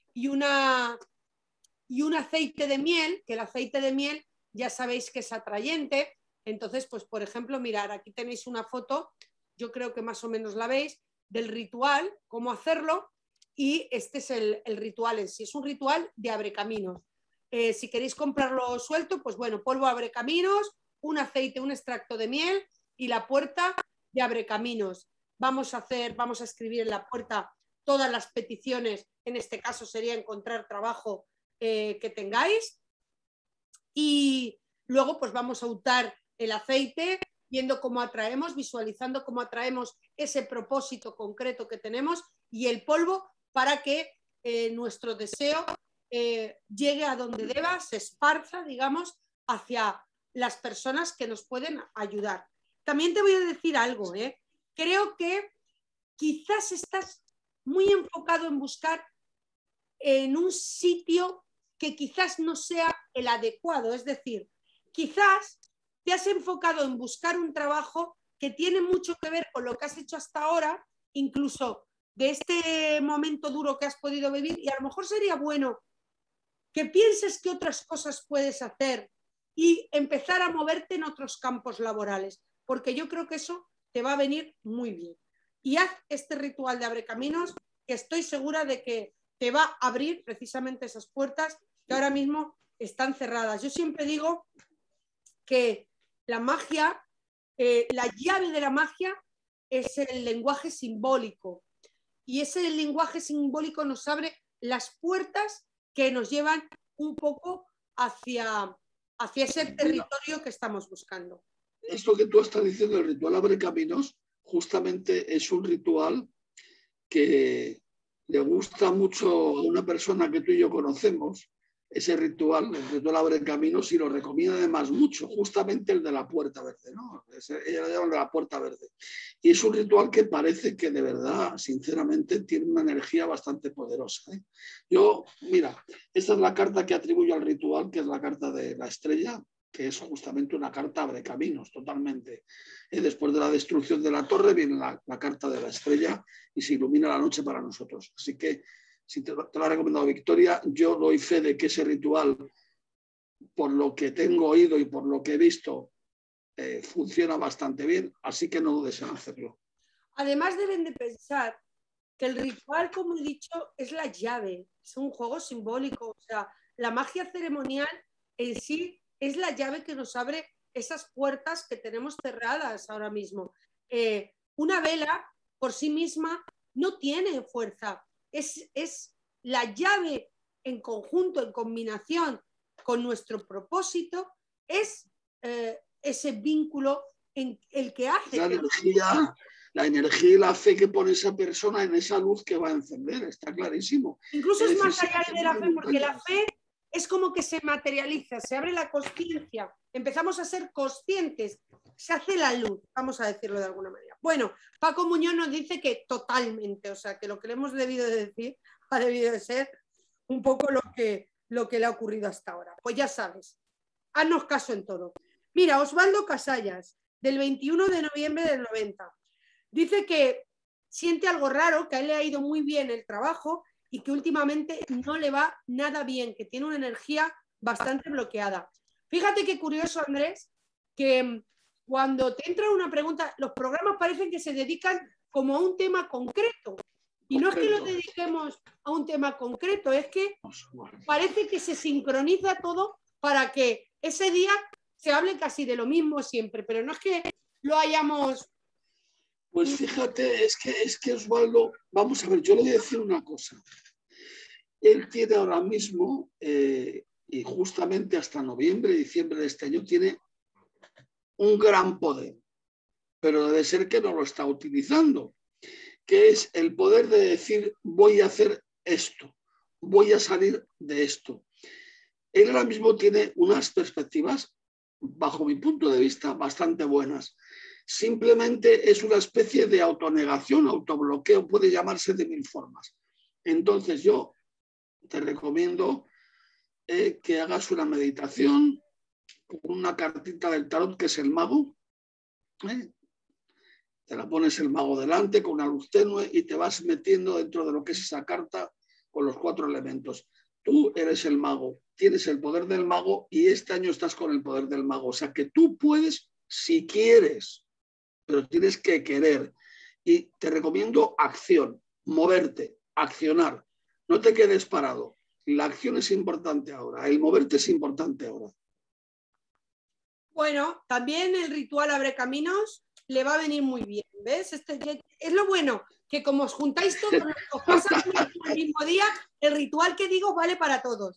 aceite de miel, que el aceite de miel ya sabéis que es atrayente. Entonces, pues por ejemplo, mirad, aquí tenéis una foto, yo creo que más o menos la veis, del ritual, cómo hacerlo, y este es el ritual en sí, es un ritual de abrecaminos. Si queréis comprarlo suelto, pues bueno, polvo abrecaminos, un aceite, un extracto de miel y la puerta de abrecaminos. Vamos a escribir en la puerta todas las peticiones, en este caso sería encontrar trabajo que tengáis, y luego pues vamos a untar el aceite viendo cómo atraemos, visualizando cómo atraemos ese propósito concreto que tenemos, y el polvo para que nuestro deseo llegue a donde deba, se esparza, digamos, hacia las personas que nos pueden ayudar. También te voy a decir algo, creo que quizás estás muy enfocado en buscar en un sitio que quizás no sea el adecuado, es decir, quizás te has enfocado en buscar un trabajo que tiene mucho que ver con lo que has hecho hasta ahora, incluso de este momento duro que has podido vivir, y a lo mejor sería bueno que pienses qué otras cosas puedes hacer y empezar a moverte en otros campos laborales, porque yo creo que eso te va a venir muy bien. Y haz este ritual de abrecaminos, que estoy segura de que te va a abrir precisamente esas puertas que ahora mismo están cerradas. Yo siempre digo que la magia, la llave de la magia es el lenguaje simbólico, y ese lenguaje simbólico nos abre las puertas que nos llevan un poco hacia ese territorio que estamos buscando. Esto que tú estás diciendo, el ritual abrecaminos, justamente es un ritual que le gusta mucho a una persona que tú y yo conocemos, ese ritual, el ritual Abre Caminos, y lo recomienda además mucho, justamente el de la Puerta Verde, ¿no? Ella lo llama de la Puerta Verde. Y es un ritual que parece que de verdad, sinceramente, tiene una energía bastante poderosa, ¿eh? Yo, mira, esta es la carta que atribuyo al ritual, que es la carta de la estrella, que es justamente una carta Abre Caminos, totalmente. Después de la destrucción de la torre viene la carta de la estrella y se ilumina la noche para nosotros. Así que, si te lo ha recomendado Victoria, yo doy fe de que ese ritual, por lo que tengo oído y por lo que he visto, funciona bastante bien, así que no dudes en hacerlo. Además deben de pensar que el ritual, como he dicho, es la llave, es un juego simbólico, o sea, la magia ceremonial en sí es la llave que nos abre esas puertas que tenemos cerradas ahora mismo. Una vela por sí misma no tiene fuerza, es la llave en conjunto, en combinación con nuestro propósito, es ese vínculo en el que hace la energía y la fe que pone esa persona en esa luz que va a encender, está clarísimo. Incluso es más allá de la fe, porque la fe es como que se materializa, se abre la consciencia, empezamos a ser conscientes, se hace la luz, vamos a decirlo de alguna manera. Bueno, Paco Muñoz nos dice que totalmente, o sea, que lo que le hemos debido de decir ha debido de ser un poco lo que le ha ocurrido hasta ahora. Pues ya sabes, haznos caso en todo. Mira, Osvaldo Casallas, del 21 de noviembre del 90, dice que siente algo raro, que a él le ha ido muy bien el trabajo y que últimamente no le va nada bien, que tiene una energía bastante bloqueada. Fíjate qué curioso, Andrés, que cuando te entra una pregunta, los programas parecen que se dedican como a un tema concreto. Y no es que lo dediquemos a un tema concreto, es que parece que se sincroniza todo para que ese día se hable casi de lo mismo siempre, pero no es que lo hayamos... Pues fíjate, es que Osvaldo, vamos a ver, yo le voy a decir una cosa. Él tiene ahora mismo, y justamente hasta noviembre, diciembre de este año, tiene un gran poder, pero debe ser que no lo está utilizando, que es el poder de decir, voy a hacer esto, voy a salir de esto. Él ahora mismo tiene unas perspectivas, bajo mi punto de vista, bastante buenas. Simplemente es una especie de autonegación, autobloqueo, puede llamarse de mil formas. Entonces yo te recomiendo que hagas una meditación con una cartita del tarot que es el mago. Te la pones el mago delante con una luz tenue y te vas metiendo dentro de lo que es esa carta con los 4 elementos. Tú eres el mago, tienes el poder del mago y este año estás con el poder del mago. O sea que tú puedes, si quieres, pero tienes que querer. Y te recomiendo acción, moverte, accionar. No te quedes parado. La acción es importante ahora, el moverte es importante ahora. Bueno, también el ritual Abre Caminos le va a venir muy bien, ¿ves? Es lo bueno, que como os juntáis todos, os pasan el mismo día, el ritual que digo vale para todos.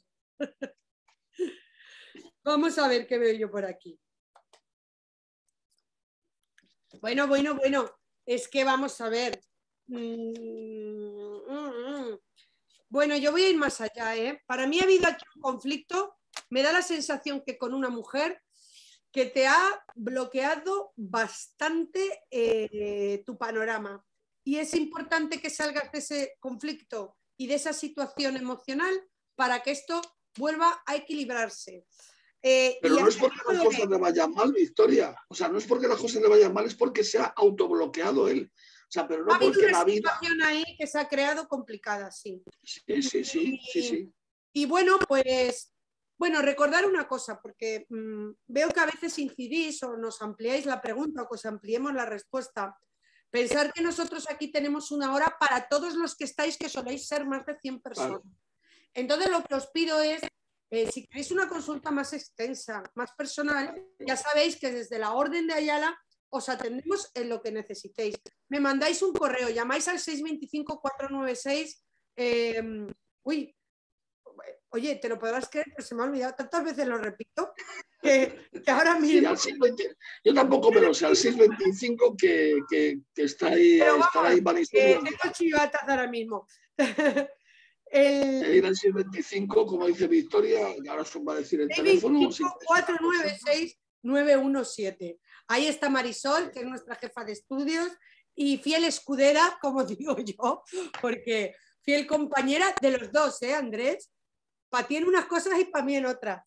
Vamos a ver qué veo yo por aquí. Bueno, es que vamos a ver. Bueno, yo voy a ir más allá, ¿eh? Para mí ha habido aquí un conflicto, me da la sensación que con una mujer que te ha bloqueado bastante tu panorama. Y es importante que salgas de ese conflicto y de esa situación emocional para que esto vuelva a equilibrarse. Pero no es porque las cosas le vayan mal, Victoria. O sea, no es porque las cosas le vayan mal, es porque se ha autobloqueado él. O sea, pero no ha habido porque una la vida... situación ahí que se ha creado complicada, sí. Sí. Y bueno, pues... Bueno, recordar una cosa, porque veo que a veces incidís o nos ampliáis la pregunta o que os ampliemos la respuesta. Pensar que nosotros aquí tenemos una hora para todos los que estáis, que soléis ser más de 100 personas. Vale. Entonces, lo que os pido es, si queréis una consulta más extensa, más personal, ya sabéis que desde la Orden de Ayala os atendemos en lo que necesitéis. Me mandáis un correo, llamáis al 625-496... Oye, te lo podrás creer, pero se me ha olvidado, tantas veces lo repito, que ahora mismo... Sí, yo tampoco me lo sé, al 625 que está ahí, pero vamos, estará ahí tengo chivatas ahora mismo. Ir al 625, como dice Victoria, y ahora os va a decir el teléfono. 496-917. Ahí está Marisol, que es nuestra jefa de estudios, y fiel escudera, como digo yo, porque fiel compañera de los dos, ¿eh, Andrés? Para ti en unas cosas y para mí en otras.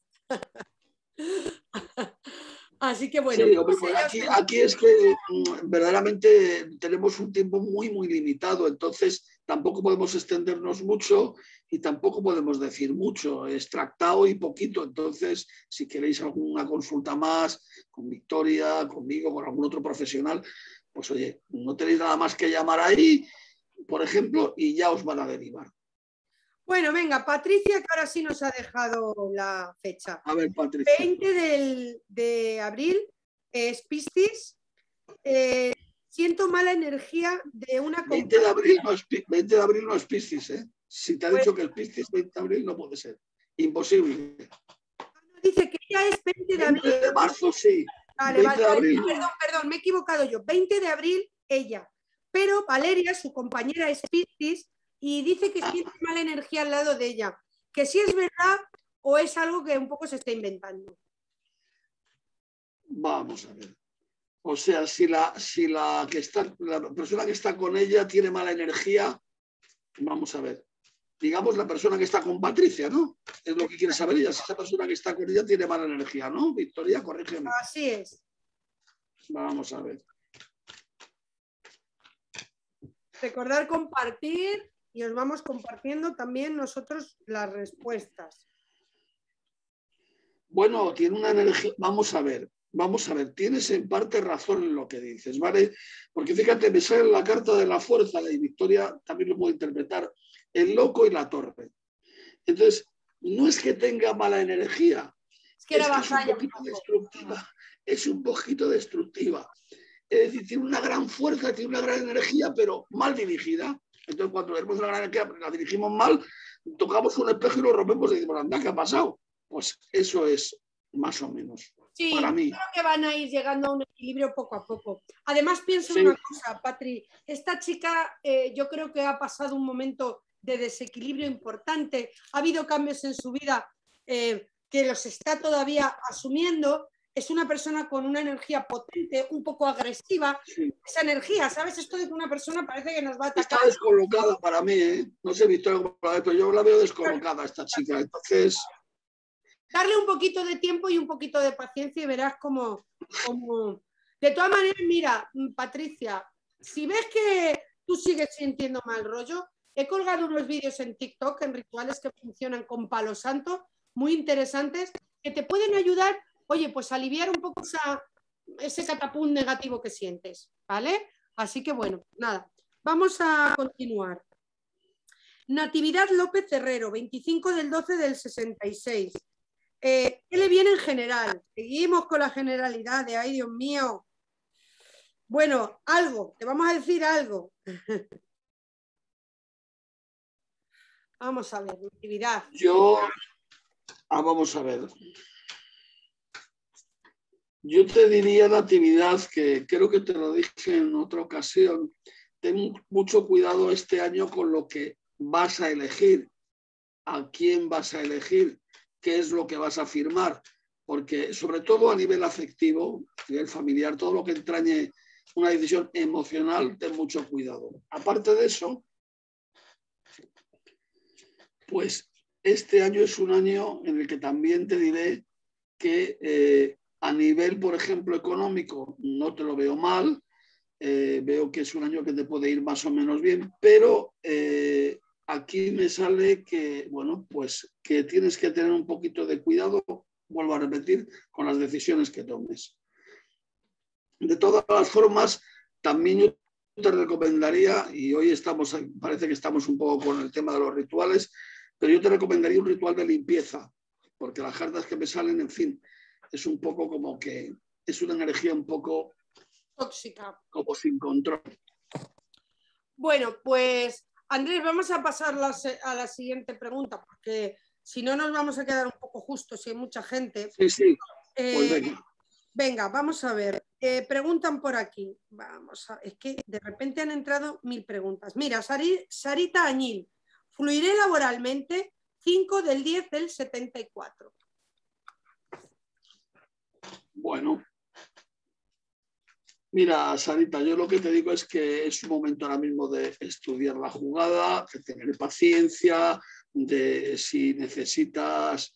Así que bueno. Sí, hombre, pues aquí es que verdaderamente tenemos un tiempo muy, muy limitado, entonces tampoco podemos extendernos mucho y tampoco podemos decir mucho, es tractado y poquito, entonces si queréis alguna consulta más con Victoria, conmigo, con algún otro profesional, pues oye, no tenéis nada más que llamar ahí, por ejemplo, y ya os van a derivar. Bueno, venga, Patricia, que ahora sí nos ha dejado la fecha. A ver, Patricia. 20 de abril es Piscis. Siento mala energía de una compañía. 20 de abril no es Piscis, ¿eh? Si te ha dicho que el Piscis 20 de abril no puede ser. Imposible. Dice que ya es 20 de abril. 20 de marzo, sí. Vale, 20 de abril. Perdón, me he equivocado yo. 20 de abril, ella. Pero Valeria, su compañera, es Piscis y dice que siente mala energía al lado de ella. Que si es verdad o es algo que un poco se está inventando. Vamos a ver. O sea, si la persona que está con ella tiene mala energía, vamos a ver. Digamos la persona que está con Patricia, ¿no? Es lo que quiere saber ella. Si esa persona que está con ella tiene mala energía, ¿no? Victoria, corrígeme. Así es. Vamos a ver. Recordar compartir y os vamos compartiendo también nosotros las respuestas. Bueno, tiene una energía. Vamos a ver, tienes en parte razón en lo que dices, ¿vale? Porque fíjate, me sale la carta de la fuerza y Victoria también lo puede interpretar, el loco y la torre. Entonces, no es que tenga mala energía, es que es un poquito destructiva, es un poquito destructiva. Es decir, tiene una gran fuerza, tiene una gran energía, pero mal dirigida. Entonces, cuando vemos una gran energía, la dirigimos mal, tocamos un espejo y lo rompemos y decimos, anda, ¿qué ha pasado? Pues eso es más o menos. Sí, para mí. Creo que van a ir llegando a un equilibrio poco a poco. Además, pienso en una cosa, Patri, esta chica yo creo que ha pasado un momento de desequilibrio importante, ha habido cambios en su vida que los está todavía asumiendo, es una persona con una energía potente, un poco agresiva, esa energía, ¿sabes? Esto de que una persona parece que nos va a atacar. Está descolocada para mí, ¿eh? No sé, Victoria, pero yo la veo descolocada esta chica, entonces... Darle un poquito de tiempo y un poquito de paciencia y verás cómo... De todas maneras, mira, Patricia, si ves que tú sigues sintiendo mal rollo, he colgado unos vídeos en TikTok en rituales que funcionan con palo santo, muy interesantes, que te pueden ayudar, oye, pues a aliviar un poco ese catapum negativo que sientes, ¿vale? Así que bueno, nada, vamos a continuar. Natividad López Herrero, 25 del 12 del 66. ¿Qué le viene en general? Seguimos con la generalidad de, ay, Dios mío. Bueno, algo, te vamos a decir algo. Vamos a ver, actividad. Vamos a ver. Yo te diría Natividad, que creo que te lo dije en otra ocasión, ten mucho cuidado este año con lo que vas a elegir, a quién vas a elegir, qué es lo que vas a firmar, porque sobre todo a nivel afectivo, a nivel familiar, todo lo que entrañe una decisión emocional, ten mucho cuidado. Aparte de eso, pues este año es un año en el que también te diré que a nivel, por ejemplo, económico, no te lo veo mal, veo que es un año que te puede ir más o menos bien, pero aquí me sale que, bueno, pues que tienes que tener un poquito de cuidado, vuelvo a repetir, con las decisiones que tomes. De todas las formas, también yo te recomendaría, y hoy parece que estamos un poco con el tema de los rituales, pero yo te recomendaría un ritual de limpieza, porque las cartas que me salen, en fin, es un poco como que es una energía un poco tóxica, como sin control. Bueno, pues Andrés, vamos a pasar a la siguiente pregunta, porque si no nos vamos a quedar un poco justos si hay mucha gente. Sí. Pues venga. Venga, vamos a ver. Preguntan por aquí. Es que de repente han entrado 1000 preguntas. Mira, Sarita Añil. Fluiré laboralmente, 5 del 10 del 74. Bueno, mira, Sarita, yo lo que te digo es que es un momento ahora mismo de estudiar la jugada, de tener paciencia, de si necesitas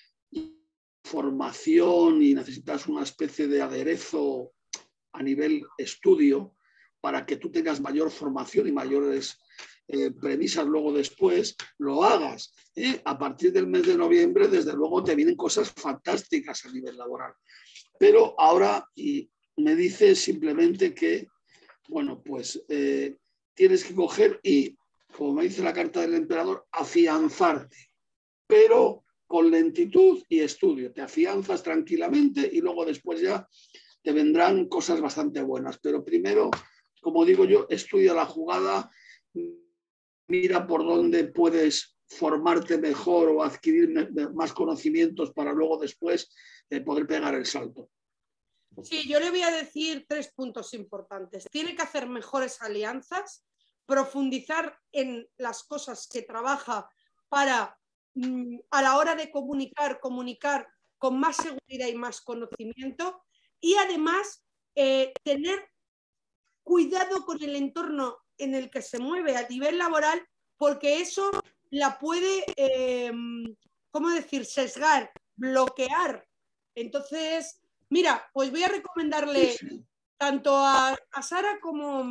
formación y necesitas una especie de aderezo a nivel estudio para que tú tengas mayor formación y mayores premisas luego después, lo hagas. A partir del mes de noviembre, desde luego, te vienen cosas fantásticas a nivel laboral. Pero ahora me dice simplemente que, bueno, pues tienes que coger y, como me dice la carta del emperador, afianzarte, pero con lentitud y estudio. Te afianzas tranquilamente y luego después ya te vendrán cosas bastante buenas. Pero primero, como digo yo, estudia la jugada, mira por dónde puedes formarte mejor o adquirir más conocimientos para luego después poder pegar el salto. Sí, yo le voy a decir 3 puntos importantes. Tiene que hacer mejores alianzas, profundizar en las cosas que trabaja para, a la hora de comunicar con más seguridad y más conocimiento, y además tener cuidado con el entorno en el que se mueve a nivel laboral, porque eso la puede, ¿cómo decir?, sesgar, bloquear. Entonces, mira, pues voy a recomendarle tanto a Sara como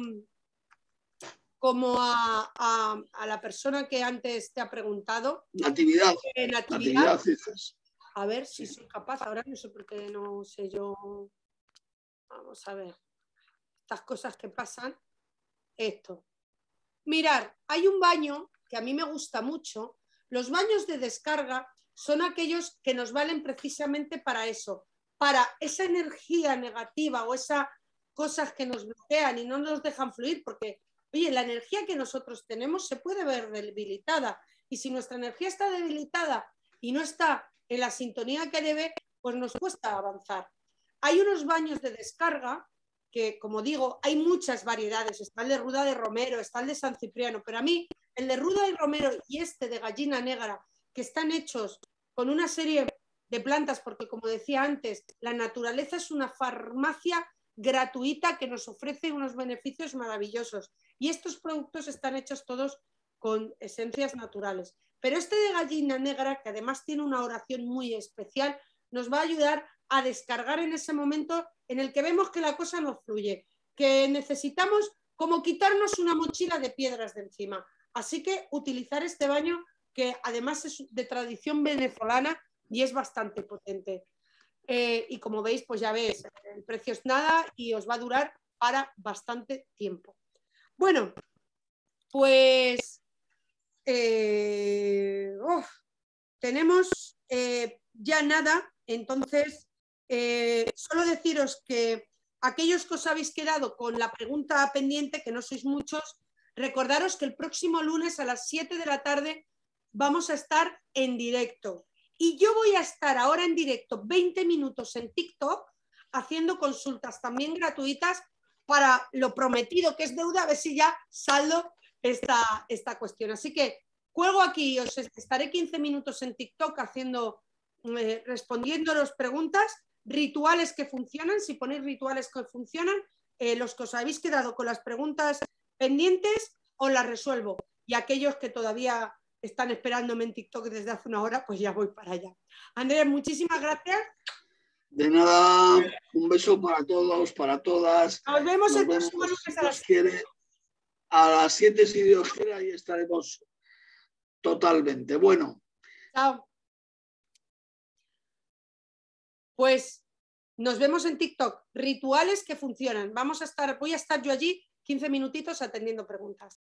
a la persona que antes te ha preguntado. Natividad. Natividad. A ver si soy capaz. Ahora no sé por qué no sé yo. Vamos a ver. Estas cosas que pasan. Esto. Mirar, hay un baño que a mí me gusta mucho. Los baños de descarga son aquellos que nos valen precisamente para eso, para esa energía negativa o esas cosas que nos bloquean y no nos dejan fluir, porque, oye, la energía que nosotros tenemos se puede ver debilitada, y si nuestra energía está debilitada y no está en la sintonía que debe, pues nos cuesta avanzar. Hay unos baños de descarga que, como digo, hay muchas variedades. Está el de ruda de romero, está el de San Cipriano, pero a mí el de ruda de romero y este de gallina negra, que están hechos con una serie de plantas, porque como decía antes, la naturaleza es una farmacia gratuita que nos ofrece unos beneficios maravillosos, y estos productos están hechos todos con esencias naturales. Pero este de gallina negra, que además tiene una oración muy especial, nos va a ayudar a descargar en ese momento en el que vemos que la cosa no fluye, que necesitamos como quitarnos una mochila de piedras de encima. Así que utilizar este baño, que además es de tradición venezolana y es bastante potente. Y como veis, pues ya ves, el precio es nada y os va a durar para bastante tiempo. Bueno, pues tenemos ya nada, entonces solo deciros que aquellos que os habéis quedado con la pregunta pendiente, que no sois muchos, recordaros que el próximo lunes a las 7 de la tarde vamos a estar en directo. Y yo voy a estar ahora en directo 20 minutos en TikTok haciendo consultas también gratuitas para lo prometido, que es deuda, a ver si ya saldo esta cuestión. Así que cuelgo aquí, os estaré 15 minutos en TikTok haciendo, respondiendo las preguntas, rituales que funcionan. Si ponéis rituales que funcionan, los que os habéis quedado con las preguntas pendientes, os las resuelvo. Y aquellos que todavía están esperándome en TikTok desde hace una hora, pues ya voy para allá. Andrés, muchísimas gracias. De nada, un beso para todos, para todas. Nos vemos el próximo lunes si Dios quiere, a las 7, si Dios quiere, ahí estaremos totalmente. Bueno. Chao. Pues nos vemos en TikTok. Rituales que funcionan. Voy a estar yo allí 15 minutitos atendiendo preguntas.